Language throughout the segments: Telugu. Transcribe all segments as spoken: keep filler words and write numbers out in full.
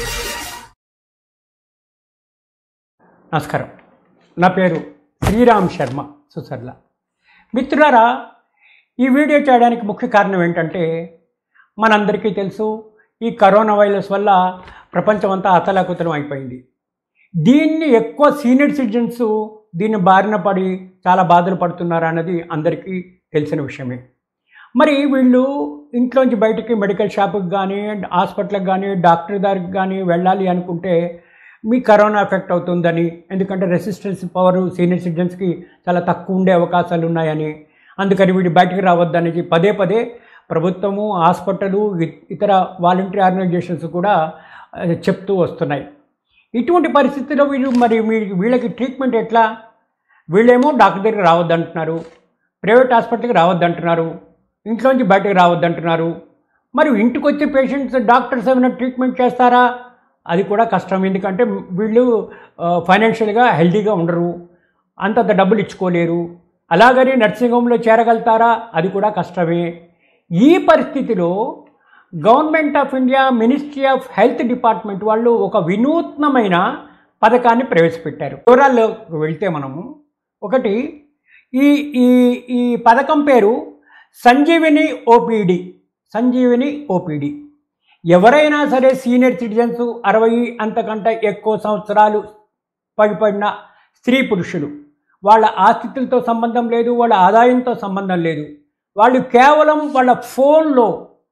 నమస్కారం. నా పేరు శ్రీరామ్ శర్మ సుసర్ల. మిత్రులారా, ఈ వీడియో చేయడానికి ముఖ్య కారణం ఏంటంటే, మనందరికీ తెలుసు ఈ కరోనా వైరస్ వల్ల ప్రపంచం అంతా అతలాకుతలం అయిపోయింది. దీన్ని ఎక్కువ సీనియర్ సిటిజన్స్ దీన్ని బారిన పడి చాలా బాధలు పడుతున్నారు అన్నది అందరికీ తెలిసిన విషయమే. మరి వీళ్ళు ఇంట్లోంచి బయటికి మెడికల్ షాప్కి కానీ హాస్పిటల్కి కానీ డాక్టర్ దగ్గరికి కానీ వెళ్ళాలి అనుకుంటే మీ కరోనా ఎఫెక్ట్ అవుతుందని, ఎందుకంటే రెసిస్టెన్స్ పవర్ సీనియర్ సిటిజన్స్కి చాలా తక్కువ ఉండే అవకాశాలు ఉన్నాయని, అందుకని వీడు బయటికి రావద్దనేసి పదే పదే ప్రభుత్వము, హాస్పిటలు, ఇతర వాలంటరీ ఆర్గనైజేషన్స్ కూడా చెప్తూ వస్తున్నాయి. ఇటువంటి పరిస్థితుల్లో వీళ్ళు మరి వీళ్ళకి ట్రీట్మెంట్ ఎట్లా? వీళ్ళేమో డాక్టర్ దగ్గరికి రావద్దంటున్నారు, ప్రైవేట్ హాస్పిటల్కి రావద్దంటున్నారు, ఇంట్లోంచి బయటకు రావద్దంటున్నారు. మరి ఇంటికి వచ్చే పేషెంట్స్ డాక్టర్స్ ఏమైనా ట్రీట్మెంట్ చేస్తారా? అది కూడా కష్టం. ఎందుకంటే వీళ్ళు ఫైనాన్షియల్గా హెల్తీగా ఉండరు, అంతంత డబ్బులు ఇచ్చుకోలేరు. అలాగని నర్సింగ్ హోమ్లో చేరగలుగుతారా? అది కూడా కష్టమే. ఈ పరిస్థితిలో government of India ministry of health department వాళ్ళు ఒక వినూత్నమైన పథకాన్ని ప్రవేశపెట్టారు. వివరాల్లోకి వెళ్తే మనము ఒకటి ఈ ఈ ఈ పథకం పేరు సంజీవిని ఓపీడీ. సంజీవిని ఓపీడీ ఎవరైనా సరే సీనియర్ సిటిజన్స్, అరవై అంతకంటే ఎక్కువ సంవత్సరాలు పడిపడిన స్త్రీ పురుషులు, వాళ్ళ ఆస్తితులతో సంబంధం లేదు, వాళ్ళ ఆదాయంతో సంబంధం లేదు, వాళ్ళు కేవలం వాళ్ళ ఫోన్లో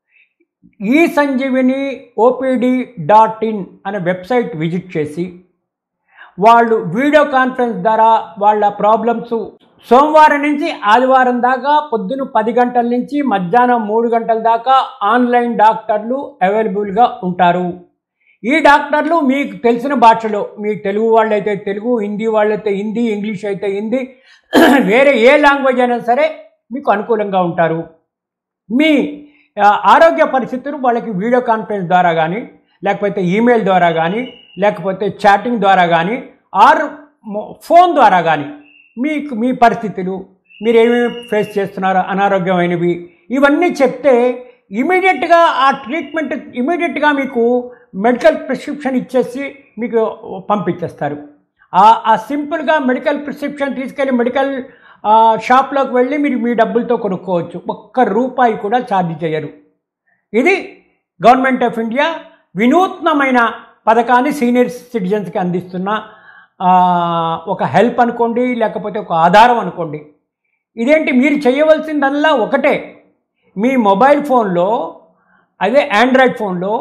ఈ సంజీవిని ఓపీడీ డాట్ ఇన్ అనే వెబ్సైట్ విజిట్ చేసి వాళ్ళు వీడియో కాన్ఫరెన్స్ ద్వారా వాళ్ళ ప్రాబ్లమ్స్ సోమవారం నుంచి ఆదివారం దాకా పొద్దున పది గంటల నుంచి మధ్యాహ్నం మూడు గంటల దాకా ఆన్లైన్ డాక్టర్లు అవైలబుల్గా ఉంటారు. ఈ డాక్టర్లు మీకు తెలిసిన భాషలో, మీ తెలుగు వాళ్ళైతే తెలుగు, హిందీ వాళ్ళైతే హిందీ, ఇంగ్లీష్ అయితే హిందీ, వేరే ఏ లాంగ్వేజ్ అయినా సరే మీకు అనుకూలంగా ఉంటారు. మీ ఆరోగ్య పరిస్థితులు వాళ్ళకి వీడియో కాన్ఫరెన్స్ ద్వారా కానీ, లేకపోతే ఈమెయిల్ ద్వారా కానీ, లేకపోతే చాటింగ్ ద్వారా కానీ, ఆర్ ఫోన్ ద్వారా కానీ మీకు మీ పరిస్థితులు, మీరు ఏమేమి ఫేస్ చేస్తున్నారో, అనారోగ్యమైనవి, ఇవన్నీ చెప్తే ఇమీడియట్గా ఆ ట్రీట్మెంట్ ఇమీడియట్గా మీకు మెడికల్ ప్రిస్క్రిప్షన్ ఇచ్చేసి మీకు పంపించేస్తారు. ఆ సింపుల్గా మెడికల్ ప్రిస్క్రిప్షన్ తీసుకెళ్ళి మెడికల్ షాప్లోకి వెళ్ళి మీరు మీ డబ్బులతో కొనుక్కోవచ్చు. ఒక్క రూపాయి కూడా ఛార్జ్ చేయరు. ఇది గవర్నమెంట్ ఆఫ్ ఇండియా వినూత్నమైన పథకాన్ని సీనియర్ సిటిజన్స్కి అందిస్తున్న ఒక హెల్ప్ అనుకోండి, లేకపోతే ఒక ఆధారం అనుకోండి. ఇదేంటి, మీరు చేయవలసిందల్లా ఒకటే, మీ మొబైల్ ఫోన్లో, అదే ఆండ్రాయిడ్ ఫోన్లో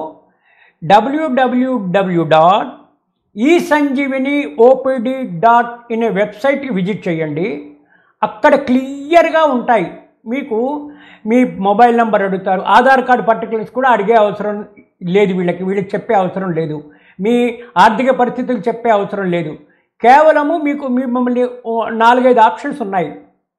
WWW dot e Sanjeevani OPD dot in వెబ్సైట్కి విజిట్ చేయండి. అక్కడ క్లియర్గా ఉంటాయి. మీకు మీ మొబైల్ నెంబర్ అడుగుతారు, ఆధార్ కార్డు పర్టికులర్స్ కూడా అడిగే అవసరం లేదు. వీళ్ళకి వీళ్ళకి చెప్పే అవసరం లేదు. మీ ఆర్థిక పరిస్థితులు చెప్పే అవసరం లేదు. కేవలము మీకు మీ మమ్మల్ని నాలుగైదు ఆప్షన్స్ ఉన్నాయి.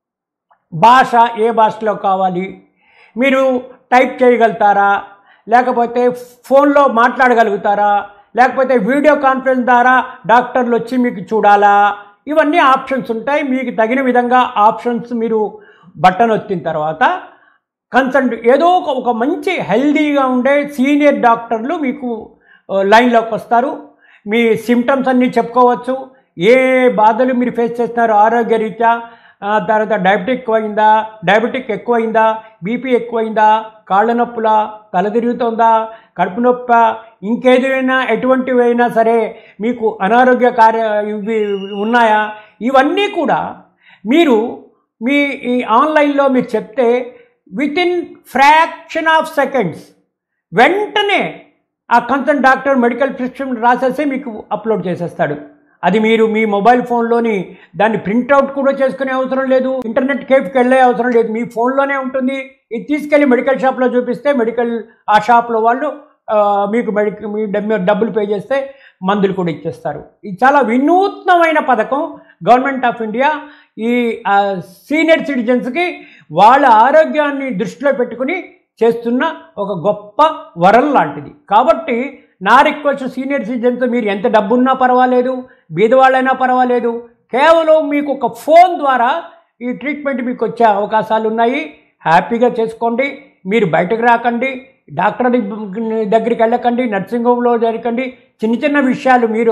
భాష, ఏ భాషలో కావాలి, మీరు టైప్ చేయగలుగుతారా, లేకపోతే ఫోన్లో మాట్లాడగలుగుతారా, లేకపోతే వీడియో కాన్ఫరెన్స్ ద్వారా డాక్టర్లు వచ్చి మీకు చూడాలా, ఇవన్నీ ఆప్షన్స్ ఉంటాయి. మీకు తగిన విధంగా ఆప్షన్స్ మీరు బటన్ వచ్చిన తర్వాత కన్సల్ట్ ఏదో ఒక ఒక మంచి హెల్దీగా ఉండే సీనియర్ డాక్టర్లు మీకు లైన్లోకి వస్తారు. మీ సిమ్టమ్స్ అన్నీ చెప్పుకోవచ్చు. ఏ బాధలు మీరు ఫేస్ చేస్తున్నారు ఆరోగ్య రీత్యా, తర్వాత డయాబెటిక్ ఎక్కువైందా, డయాబెటిక్ ఎక్కువైందా, బీపీ ఎక్కువైందా, కాళ్ళ నొప్పులా, తల తిరుగుతుందా, కడుపు నొప్పి, ఇంకేదైనా ఎటువంటివైనా సరే మీకు అనారోగ్య కార్య ఇవి ఉన్నాయా, ఇవన్నీ కూడా మీరు మీ ఈ ఆన్లైన్లో మీరు చెప్తే వితిన్ ఫ్రాక్షన్ ఆఫ్ సెకండ్స్ వెంటనే ఆ కన్సర్న్ డాక్టర్ మెడికల్ ప్రిస్క్రిప్షన్ రాసేసి మీకు అప్లోడ్ చేసేస్తాడు. అది మీరు మీ మొబైల్ ఫోన్లోని దాన్ని ప్రింట్అవుట్ కూడా చేసుకునే అవసరం లేదు, ఇంటర్నెట్ కేఫ్కి వెళ్ళే అవసరం లేదు, మీ ఫోన్లోనే ఉంటుంది. ఇది తీసుకెళ్ళి మెడికల్ షాప్లో చూపిస్తే మెడికల్ ఆ షాప్లో వాళ్ళు మీకు మెడికల్ మీ డబ్బులు పే చేస్తే మందులు కూడా ఇచ్చేస్తారు. ఇది చాలా వినూత్నమైన పథకం గవర్నమెంట్ ఆఫ్ ఇండియా ఈ సీనియర్ సిటిజన్స్కి వాళ్ళ ఆరోగ్యాన్ని దృష్టిలో పెట్టుకుని చేస్తున్న ఒక గొప్ప వరం లాంటిది. కాబట్టి నా రిక్వెస్ట్, సీనియర్ సిటిజన్స్ మీరు ఎంత డబ్బున్నా పర్వాలేదు, బీదవాళ్ళైనా పర్వాలేదు, కేవలం మీకు ఒక ఫోన్ ద్వారా ఈ ట్రీట్మెంట్ మీకు వచ్చే అవకాశాలు ఉన్నాయి. హ్యాపీగా చేసుకోండి. మీరు బయటకు రాకండి. డాక్టర్ దగ్గరికి వెళ్ళకండి, నర్సింగ్ హోమ్లో జరగకండి. చిన్న చిన్న విషయాలు మీరు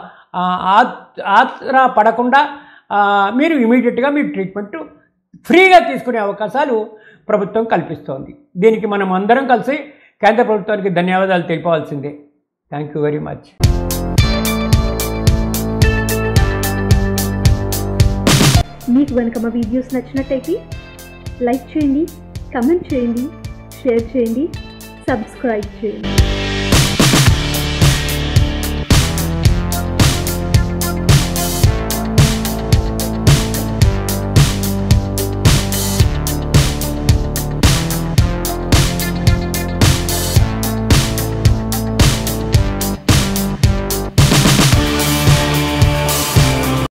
ఆత్ర పడకుండా మీరు ఇమీడియట్గా మీరు ట్రీట్మెంట్ ఫ్రీగా తీసుకునే అవకాశాలు ప్రభుత్వం కల్పిస్తోంది. దీనికి మనం అందరం కలిసి కేంద్ర ప్రభుత్వానికి ధన్యవాదాలు తెలిపవలసిందే. Thank you very much. మీకు కనుక మా వీడియోస్ నచ్చినట్టయితే లైక్ చేయండి, కమెంట్ చేయండి, షేర్ చేయండి, సబ్స్క్రైబ్ చేయండి.